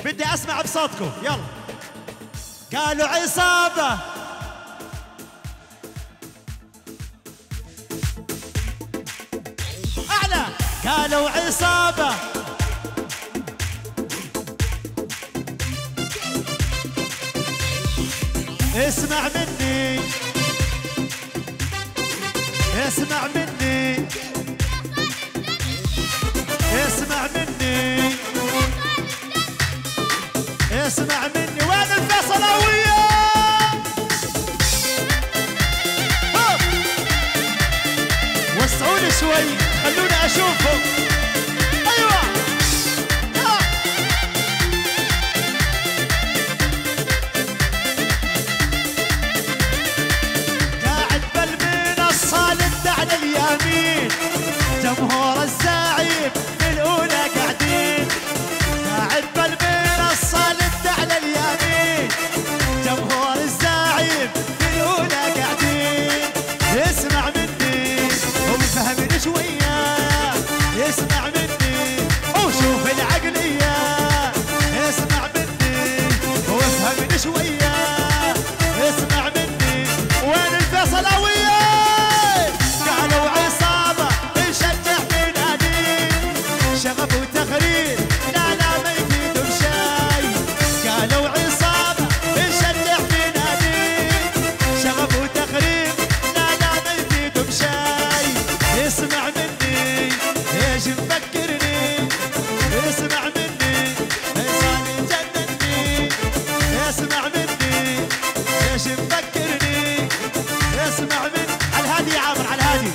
بدي اسمع بصوتكم يلا. قالوا عصابة اعلى، قالوا عصابة اسمع مني اسمع مني اسمع مني اسمع مني. وين الفيصلاوية؟ وسعوني شوي خلوني اشوفهم. ايوه قاعد بالمنصة لد على اليمين، جمهور الزعيم بالاولى قاعدين. قاعد بالمنصة لد على اليمين، جمهور الزعيم بالاولى قاعدين. اسمع مني وفهمني شوية، اسمع مني وشوف العقلية. اسمع مني وافهمني شوية، اسمع مني. وين الفيصلاوية؟ قالوا عصابة نشجع في نادي، شغف وتغريد لا لا ما يفيدهم شاي. قالوا عصابة نشجع في نادي، شغف وتغريد لا لا ما يفيدهم شاي. اسمع مني ايش مفكرني، اسمع مني فيصل يجنني. اسمع مني ايش مفكرني، اسمع مني. على الهادي يا عامر، على الهادي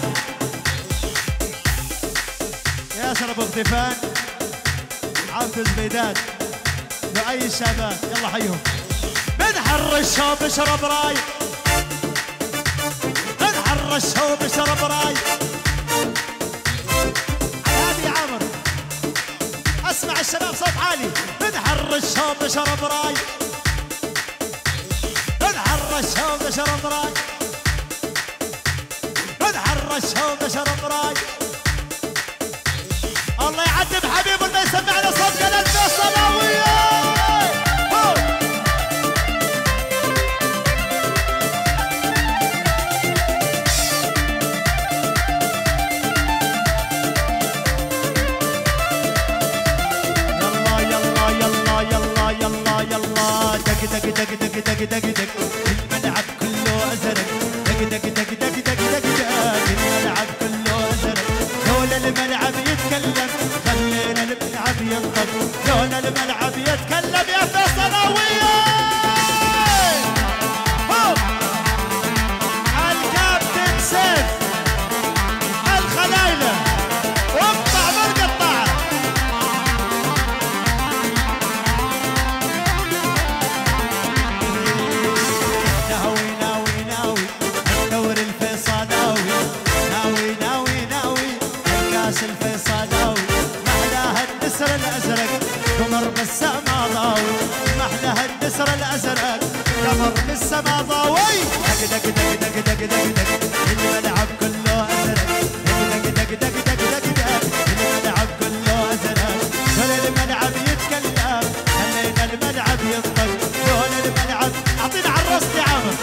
ياسر ابو غطفان، عبد الزبيدات، لؤي الشباب يلا حيهم. بنحر الشوب اشرب راي، بنحر الشوب اشرب راي. على الهادي يا عامر اسمع الشباب صوت عالي. بنحر الشوب اشرب راي، بنحر الشوب اشرب راي، بنحر الشوب اشرب راي. الله يعذب حبيب اللي يسمعنا صوت قناة الفيصلاوية. يلا يلا يلا يلا يلا دق دق دق دق دق دق دق، الملعب كله ازرق. دق دق دق دق دق دق دق، الملعب كله ازرق. لولا الملعب يتكلم خلينا الملعب ينطق، لولا الملعب يتكلم يا فيصلاوية. الكابتن سيف الخلايلة واقطع بالقطاعة. ناوي ناوي ناوي الدور الفيصلاوي، ناوي ناوي ناوي الكاس الفيصلاوي. محلاها النسر الازرق قمر بالسما ضاوي، محلاها النسر الازرق قمر بالسما ضاوي. دق دق دق دق دق دق دق، الملعب كله ازرق. دق دق دق دق دق دق، الملعب كله ازرق. لولا الملعب يتكلم خلينا الملعب ينطق، لولا الملعب. اعطينا على الراس يا عامر.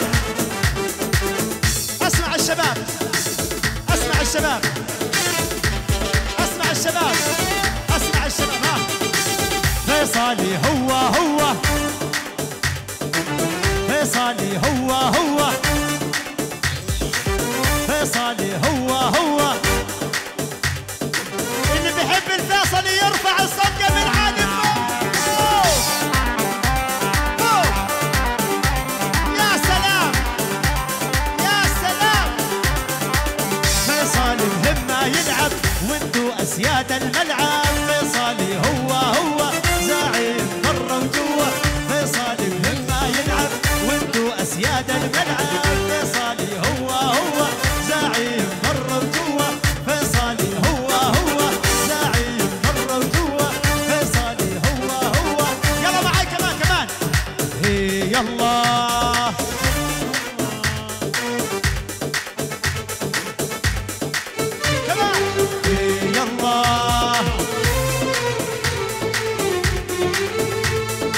اسمع الشباب، اسمع الشباب، اسمع الشباب، اسمع الشباب. ها فيصلي هو هو، فيصلي هو هو، فيصلي هو هو. اللي بيحب الفيصلي يرفع الصدقة من عالي فوق. يا سلام يا سلام. فيصلي بهمة يلعب وانتو اسياد الملعب. فيصلي هو هو زعيم برا وجوا. فيصلي بهمة يلعب وانتو اسياد الملعب. فيصلي هو هو زعيم برا وجوا. فيصلي هو هو زعيم برا وجوا. فيصلي هو هو. يلا معاي كمان كمان. هي يلا كمان. هي يلا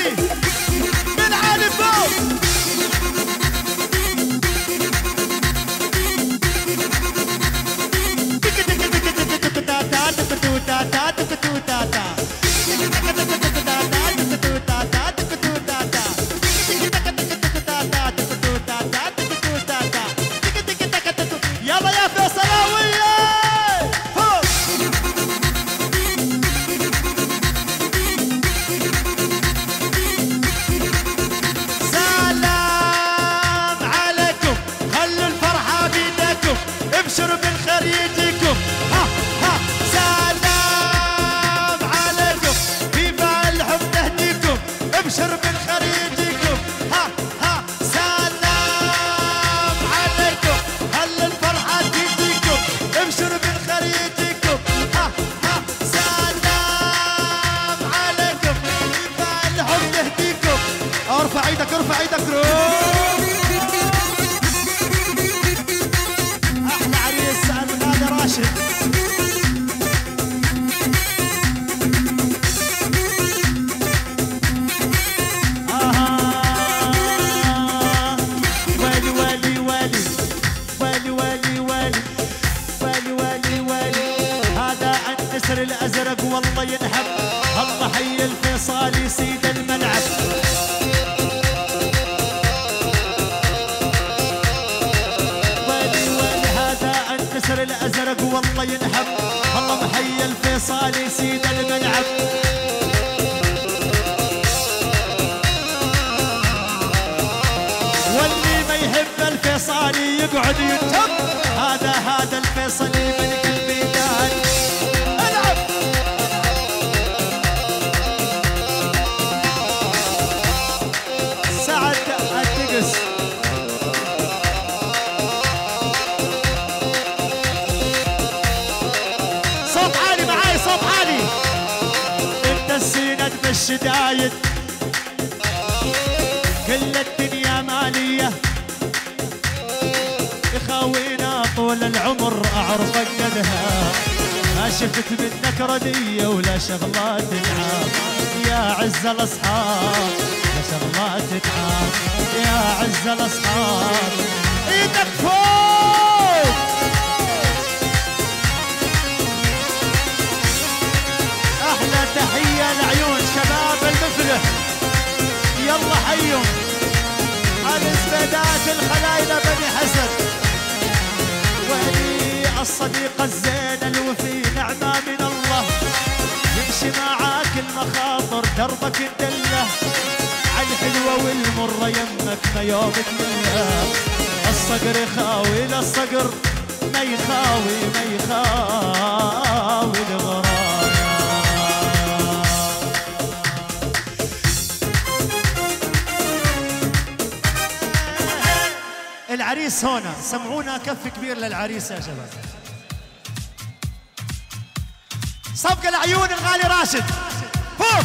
عالي من عالي فوق. يلا يا فيصلاوية سلام عليكم، خلوا الفرحة بيدكم، ابشروا بالخير يجيكم. ها ها سلام عليكم، فيفا الحب تهديكم، ابشروا بالخير يجيكم. ها ها سلام عليكم، خلوا الفرحة تجيكم، ابشروا بالخير يجيكم. ها ها سلام عليكم، فيفا الحب تهديكم. ارفع ايدك ارفع ايدك روح. احلى عريس الغالي راشد. والي والي والي والي والي والي والي والي والي، هذا النسر الازرق والله ينحب. الله حي الفيصالي سيد الملعب. النسر الازرق والله ينحب. الله محيي الفيصالي سيد الملعب. واللي ما يحب الفيصالي يقعد يتم. هذا الفيصلي ملك الميدان. العب سعد الدقس. صوت عالي معاي صوت عالي. انت السيند بالشدايد، كل الدنيا مالية. يخاوينا طول العمر اعرف اقدها، ما شفت منك ردية ولا شغلات تنعام. يا عز الاصحاب لا شغلات تنعام. يا عز الاصحاب ايدك فوق. احلى تحية لعيون شباب المفلح. يلا حيهم الاسبادات الخلايلة بني حسن. ولي الصديق الزين الوفي نعمة من الله، يمشي معاك المخاطر دربك الدلة. عالحلوة والمرة يمك ما يوم تمله. الصقر يخاوي للصقر ما يخاوي ما يخاوي الغرام. العريس هنا، سمعونا كف كبير للعريس يا شباب. صفقة العيون الغالي راشد فوق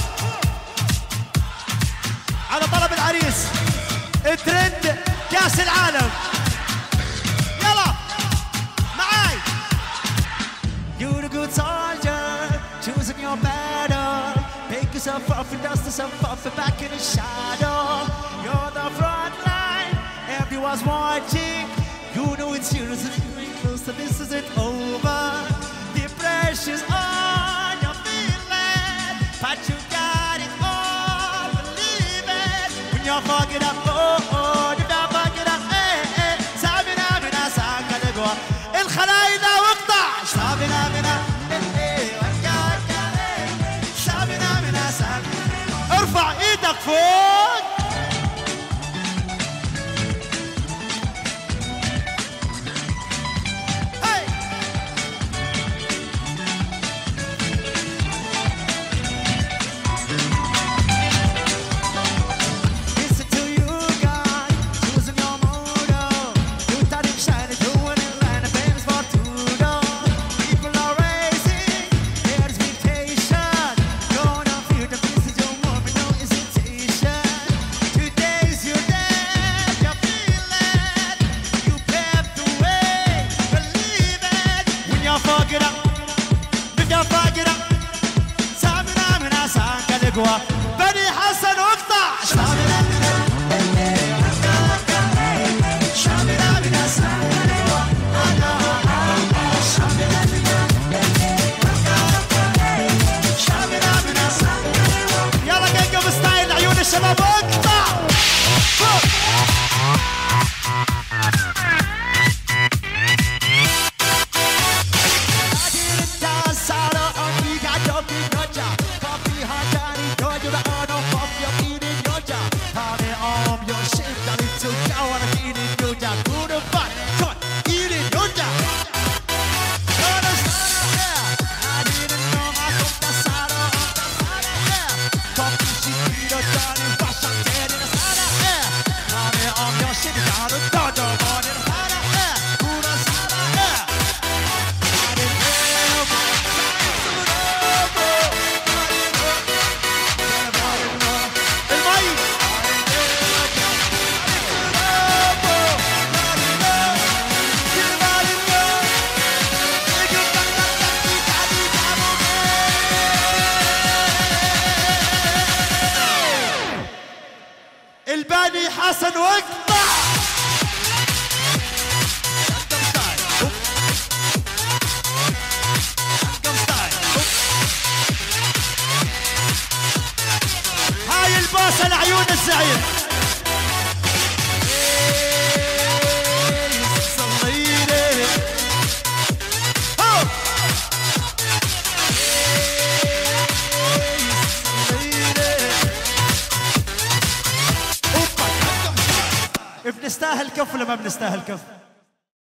على طلب العريس. ترند كاس العالم. يلا معاي. You're a good soldier, choosing your battle. Pick yourself up and dust yourself off and back in the shadow. You're the front line, everyone's watching. You know it's serious and you're close to this isn't over. The pressure's on, you're feeling, but you got it all, believe it. When you're fucking up, oh oh, you're not fucking up, eh eh. سابنا بنا ساكا لقوا الخلايلة واقطع. سابنا بنا eh eh وكاكا eh. سابنا بنا ساكا. ارفع ايدك فوق. بني حسن واقطع. البوسه لعيون الزعيم. صليلي بنستاهل كف ولا ما بنستاهل كف؟